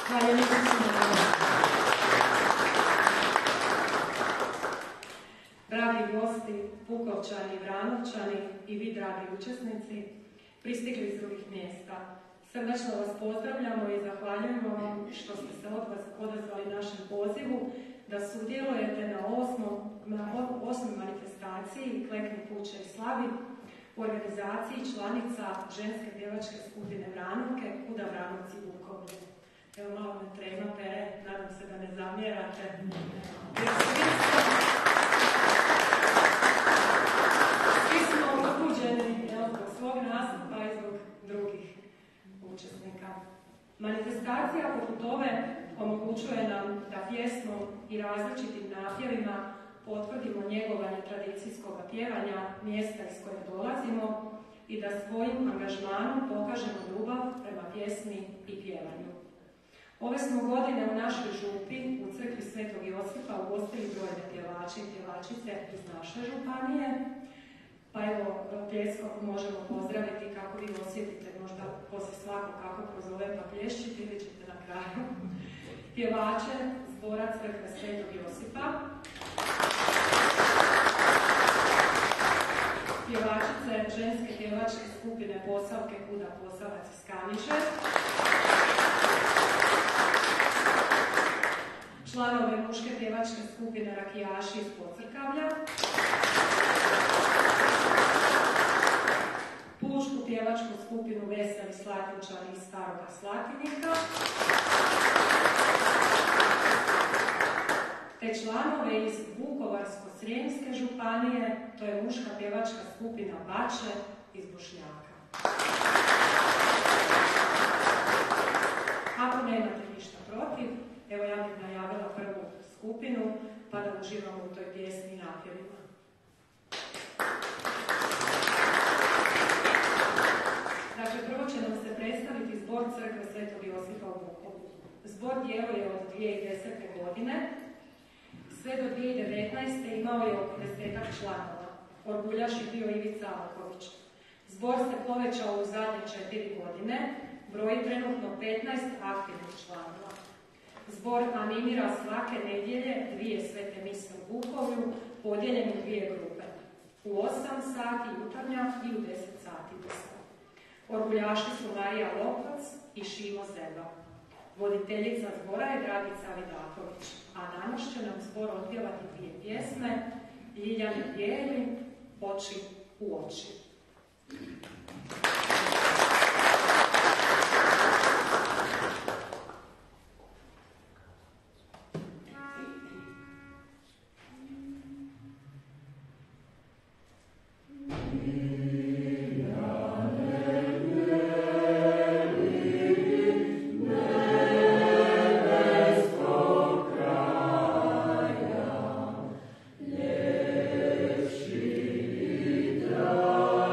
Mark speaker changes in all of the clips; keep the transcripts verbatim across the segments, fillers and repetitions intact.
Speaker 1: Dragi gosti, Pukovčani, Vranovčani i vi, dragi učesnici, pristigli iz drugih mjesta. Srdačno vas pozdravljamo i zahvaljujemo vam što ste se odazvali našem pozivu da sudjelujete na osmoj manifestaciji Klekni kuće i slavi u organizaciji članica ženske pjevačke skupine Vranovke Kuda Vranovci Vukovlje. Evo malo me trema pere, nadam se da ne zamjerate. Svi smo uzbuđeni zbog svog nastupa i zbog drugih učesnika. Manifestacija poput ove omogućuje nam da pjesmom i različitim napjevima potvrdimo njegovanje tradicijskog pjevanja mjesta iz kojeg dolazimo i da svojim angažmanom pokažemo ljubav prema pjesmi i pjevanju. Ove smo godine u našoj župi, u crkvi Svetog Josipa, ugostili brojne pjevače i pjevačice iz naše županije. Pa evo, pljeskom možemo pozdraviti kako vi osjetite, možda poslije svako kako prozove pa plješćite, vidjet ćete na kraju. Pjevače zbora crkve Svetog Josipa. Pjevačice ženske pjevačke skupine Posavke Kuda Posavac iz Kaniže. Članove muške pjevačke skupine Rakijaši iz Pocrkavlja. Pučku pjevačku skupinu Veseli Slatinčani iz Staroga Slatinika. Te članove iz Vukovarsko-srijemske županije, to je muška pjevačka skupina Bače iz Bošnjaka. Ako nemate ništa protiv, evo ja bih najavila prvu skupinu, pa da uživamo u toj pjesmi i napjevima. Dakle, prvo će nam se predstaviti zbor crkve Svetog Josipa u Vukovlju. Zbor djeluje od dvije tisuće desete. godine. Sve do dvije tisuće devetnaeste. imao je oko desetak članova. Orguljaš je bio Ivica Alković. Zbor se povećao u zadnje četiri godine, broji trenutno petnaest aktivnih članova. Zbor animira svake nedjelje dvije svete mise u Vukovlju, podijeljene u dvije grupe. U osam sati jutarnja i u deset sati misa. Orguljaši su Marija Lopac i Šimo Zeba. Voditeljica zbora je Dragica Vidaković, a danas će nam zbor otpjevati dvije pjesme, Ljiljane bijeli, Oči u oči.
Speaker 2: Oh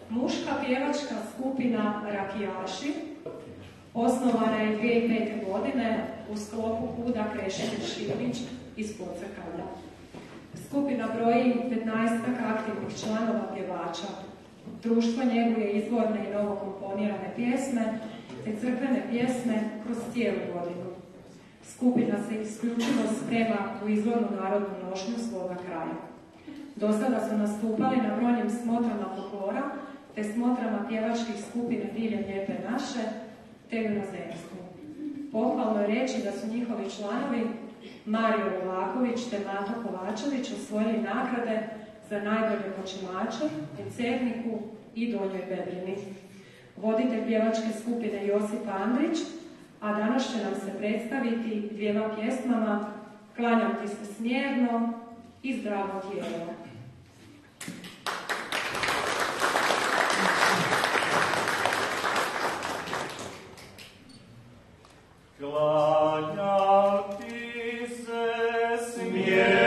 Speaker 1: Muška pjevačka skupina Rakijaši osnovana je dvije tisuće pete. godine u sklopu Huda Krešimir Šimić iz Pocrkavlja. Skupina broji petnaestak aktivnih članova pjevača. Društvo njeguje izvorne i novokomponirane pjesme te crkvene pjesme kroz cijelu godinu. Skupina se isključivo sprema u izvornu narodnu nošnju svoga kraja. Do sada su nastupali na brojnim smotrama folklora te smotrama pjevačkih skupina diljem Lijepe naše te u inozemstvu. Pohvalno je reći da su njihovi članovi Mario Novaković te Mato Kovačević osvojili nagrade za najbolje počimače u Cerniku i Donjoj Bedrini. Voditelj pjevačke skupine Josip Andrić, a danas će nam se predstaviti dvijema pjesmama Klanjam ti se smjerno i Zdravo tijelo.
Speaker 2: Klanjam ti se smjerno,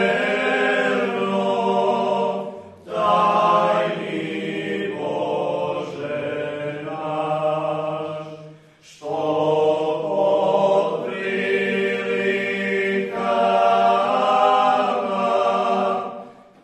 Speaker 2: tajni Bože naš, što pod prilikama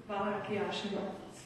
Speaker 1: Hvala rakijašima.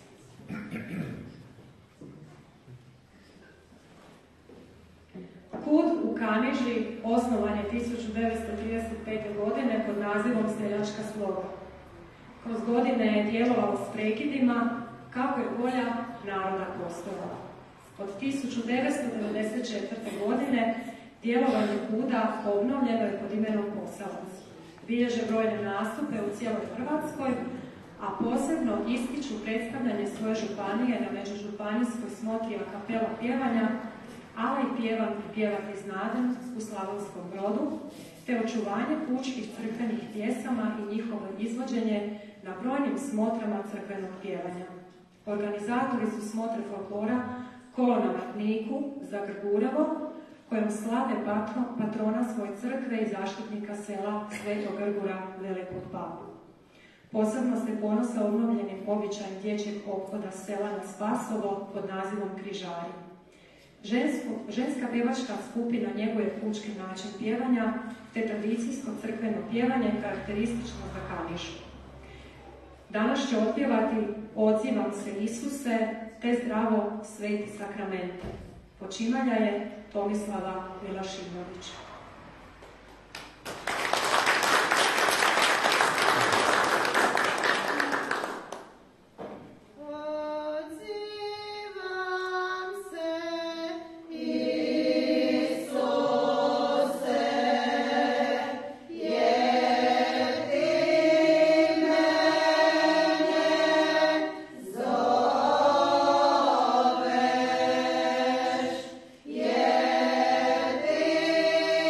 Speaker 1: Kud u Kaniži osnovan je tisuću devetsto trideset pete. godine pod nazivom Seljačka sloga. Kroz godine je djelovalo s prekidima kako je volja naroda postojala. Od tisuću devetsto devedeset četvrte. godine djelovanje Kuda obnovljeno je pod imenom Posavac. Bilježe brojne nastupe u cijeloj Hrvatskoj, a posebno ističu predstavljanje svoje županije na međužupanijskoj smotri a kapela pjevanja, ali i pjevan i pjevati znaden u Slavonskom Brodu, te očuvanje pučkih crkvenih pjesama i njihovo izvođenje na brojnim smotrama crkvenog pjevanja. Organizatori su smotre folklora Kolo na Vrtniku za Grgurevo, kojom slave patron, patrona svoje crkve i zaštitnika sela Svetog Grgura Velikog Papu. Posebno se ponose obnovljenim običajem dječjeg ophoda sela na Spasovo pod nazivom Križari. Žensko, ženska pjevačka skupina njeguje pučki način pjevanja te tradicijsko crkveno pjevanje karakteristično za Kaniž. Danas će otpjevati Odzivam se Isuse te Zdravo sveti sakramente. Počimalja je Tomislava Milašinović.
Speaker 3: Yeah.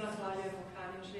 Speaker 1: zahvaljujemo Kanjiži.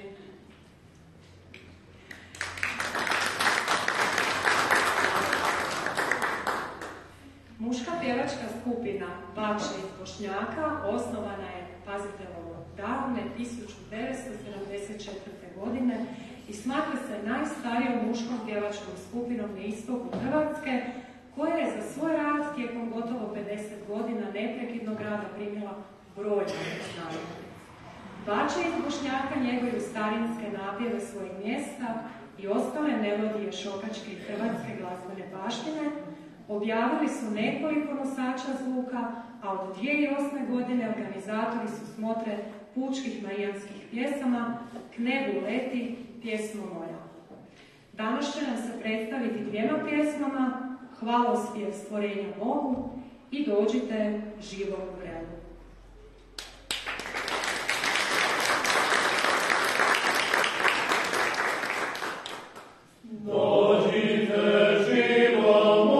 Speaker 1: Muška pjevačka skupina Bače iz Bošnjaka osnovana je, pazite ovo, davne tisuću devetsto sedamdeset četvrte. godine i smatra se najstarijom muškom pjevačkom skupinom na istoku Hrvatske, koja je za svoj rad tijekom gotovo pedeset godina neprekidnog rada primila brojne priznanja. Bače iz Bošnjaka njeguju starinske napjeve svojih mjesta i ostale melodije šokačke i hrvatske glazbene baštine. Objavili su nekoliko nosača zvuka, a od dvije tisuće osme. godine organizatori su smotre pučkih marijanskih pjesama K nebu leti, pjesmo moja. Danas će nam se predstaviti dvijema pjesmama Hvalospjev stvorenja Bogu i Dođite živog vrelu.
Speaker 2: Dođite živog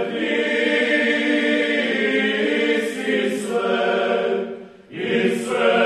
Speaker 2: Israel.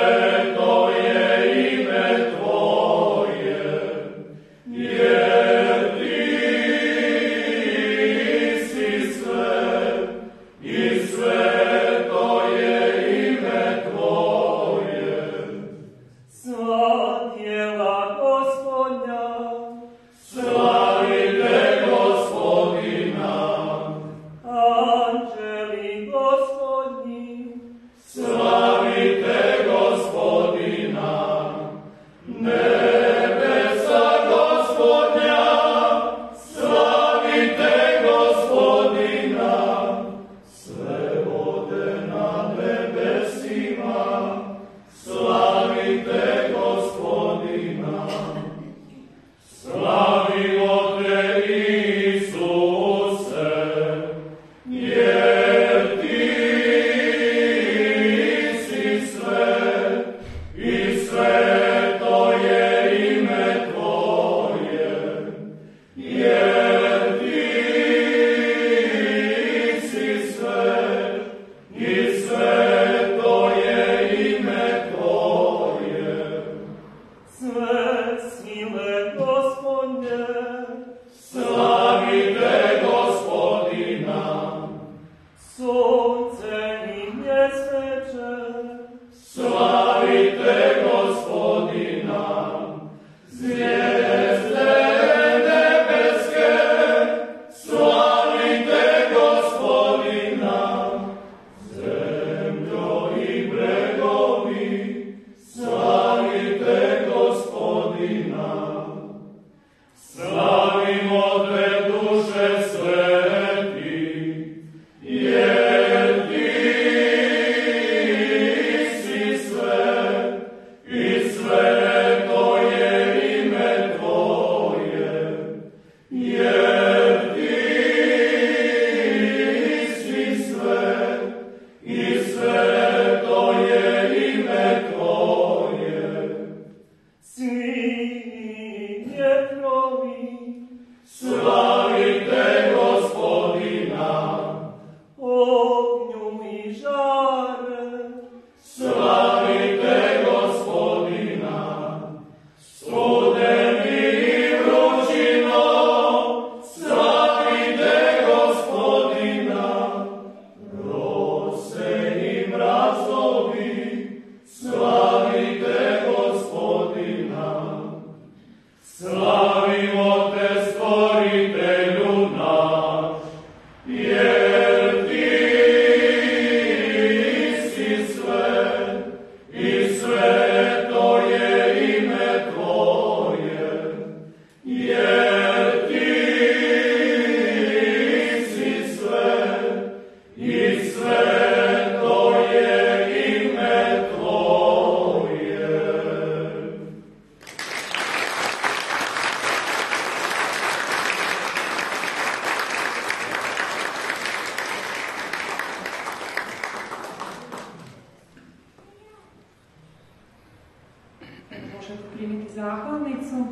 Speaker 1: Možete primiti zahvalnicu.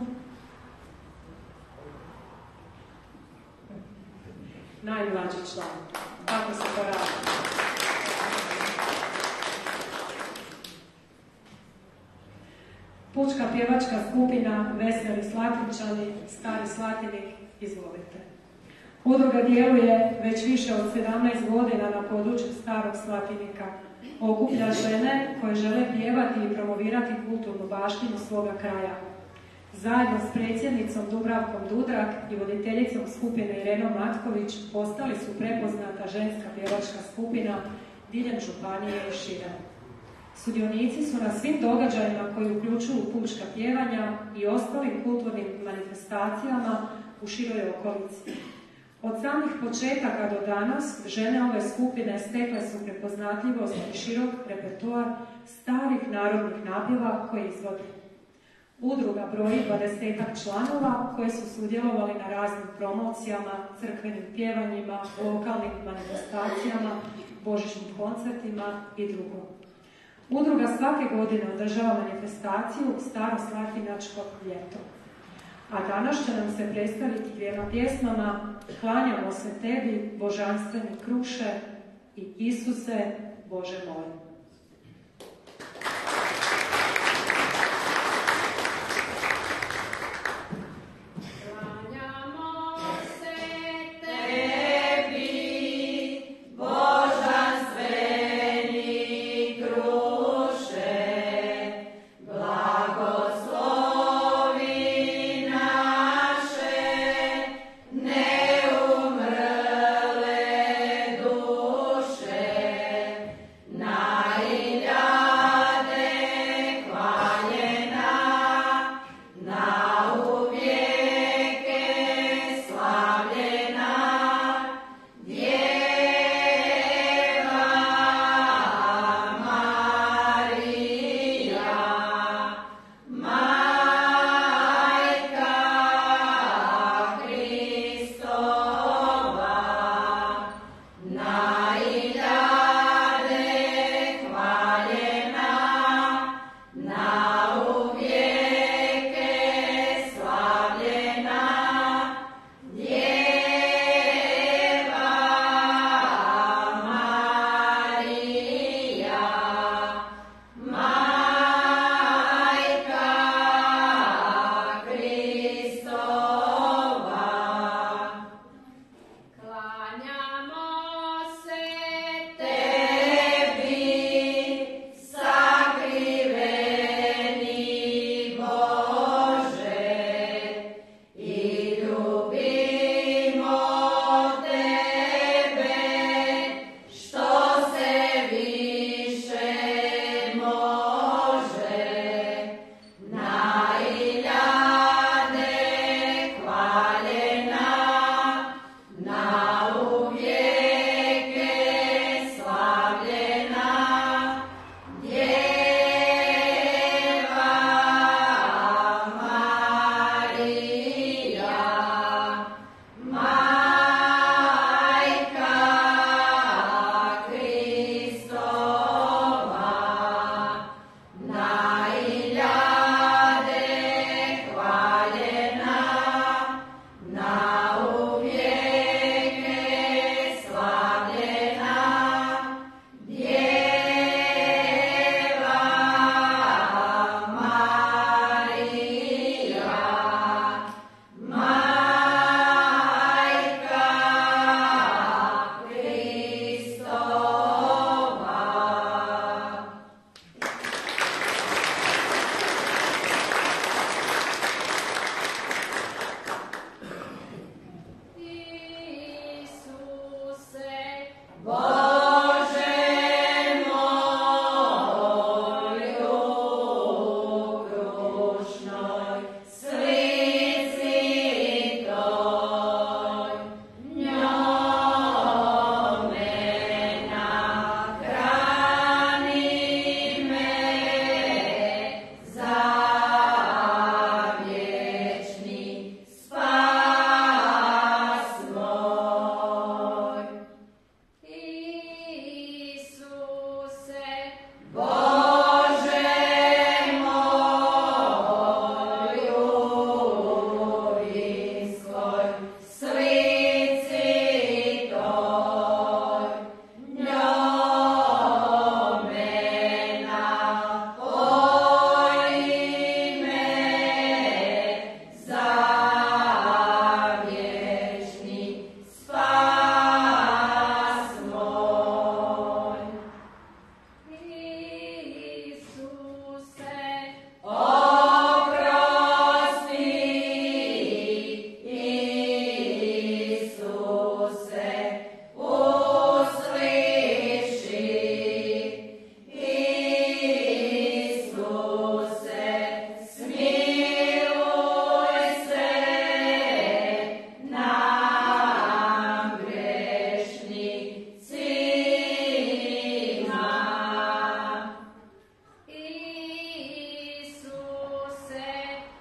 Speaker 1: Najmlađi član. Tako se to radi. Pučka pjevačka skupina Veseli Slatinčani, Stari Slatinik, izvolite. Udruga djeluje već više od sedamnaest godina na području Starog Slatinika. Okuplja žene koje žele pjevati i promovirati kulturnu baštinu svoga kraja. Zajedno s predsjednicom Dubravkom Dudrak i voditeljicom skupine Irenom Matković postali su prepoznata ženska pjevačka skupina diljem županije i šire. Sudionici su na svim događajima koji uključuju pučka pjevanja i ostalim kulturnim manifestacijama u široj okolici. Od samih početaka do danas žene ove skupine stekle su prepoznatljivost i širok repertoar starih narodnih napjeva koje izvode. Udruga broji dvadesetak članova koji su sudjelovali na raznim promocijama, crkvenim pjevanjima, lokalnim manifestacijama, božićnim koncertima i drugo. Udruga svake godine održava manifestaciju Staro Slatinačko ljeto. A danas će nam se predstaviti dvijema pjesmama Klanjamo se tebi, božanstveni kruše i Isuse, Bože moj.
Speaker 3: Nah.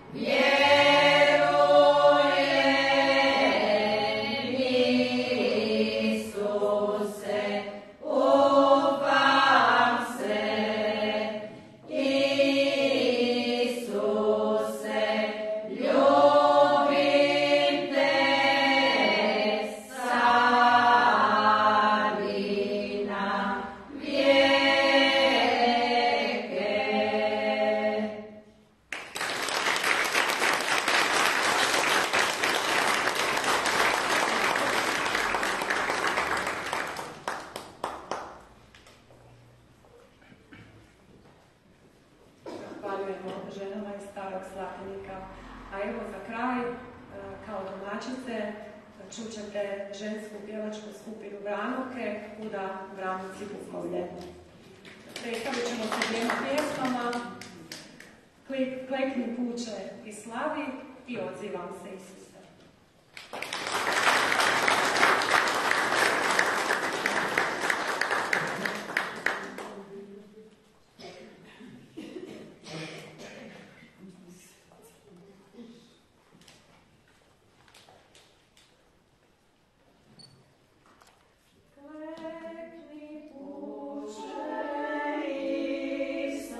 Speaker 1: ženama iz Starog Slatinika. A evo za kraj, kao domaćice, čućete žensku pjevačku skupinu Vranovke, kuda Vranovci Bukovlje. Predstavit ćemo se dvijema pjesmama, Klekni kuće i slavi i Odzivam se Isuse.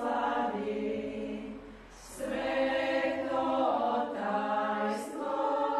Speaker 3: Sveto tajstvo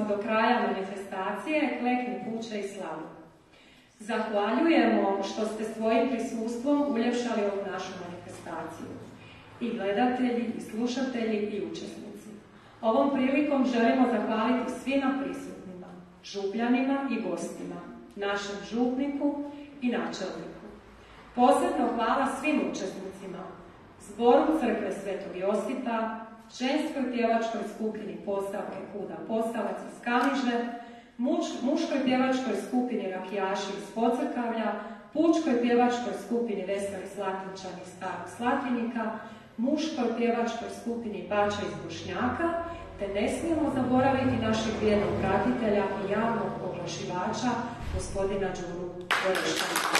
Speaker 1: smo do kraja manifestacije, klekni kuće i slavu. Zahvaljujemo što ste svojim prisustvom uljepšali ovu našu manifestaciju. I gledatelji, i slušatelji, i učesnici. Ovom prilikom želimo zahvaliti svima prisutnima, župljanima i gostima, našem župniku i načelniku. Posebno hvala svim učesnicima, Zboru Crkve Svetog Josipa, ženskoj pjevačkoj skupini Postavke Kuda Postavac iz Kaniže, muč, muškoj pjevačkoj skupini Rakijaši iz Pocrkavlja, pučkoj pjevačkoj skupini Veseli Slatinčani iz Starog Slatinika, muškoj pjevačkoj skupini Bača iz Bošnjaka, te ne smijemo zaboraviti našeg vjernog pratitelja i javnog oglašivača, gospodina Đuru Orešana.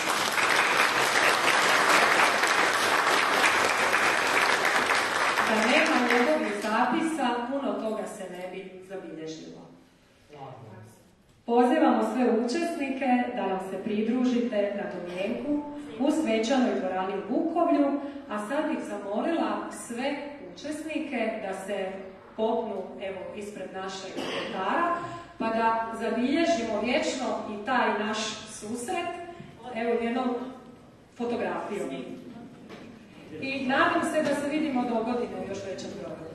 Speaker 1: Da nema njegovih zapisa, puno toga se ne bi zabilježilo. Pozivamo sve učesnike da nam se pridružite na domjenku u svečanoj dvorani u Bukovlju, a sad bih zamolila sve učesnike da se popnu evo ispred našeg oltara, pa da zabilježimo vječno i taj naš susret, evo jednom fotografijom. I nadam se da se vidimo do godine još većem broju.